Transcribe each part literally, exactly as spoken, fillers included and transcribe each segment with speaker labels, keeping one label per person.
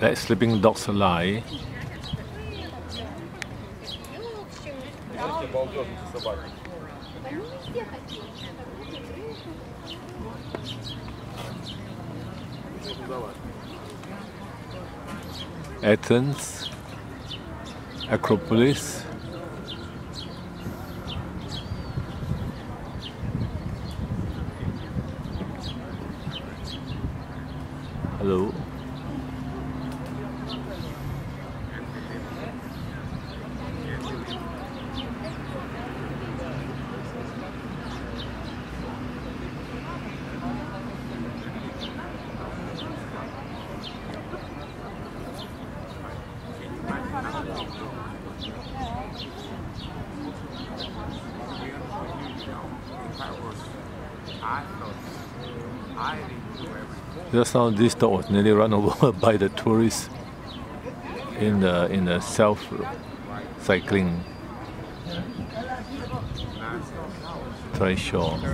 Speaker 1: Let sleeping dogs lie. Athens, Acropolis. Hello. Just now, this dog was nearly run over by the tourists in the in the self cycling threshold.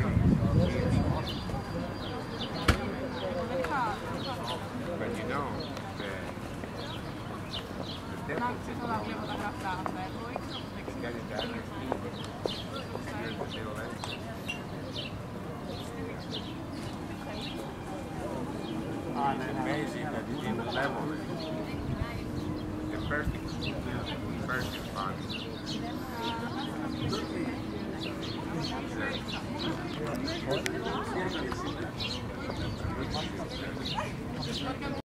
Speaker 2: And amazing that it didn't level it. The first thing, the first is fun.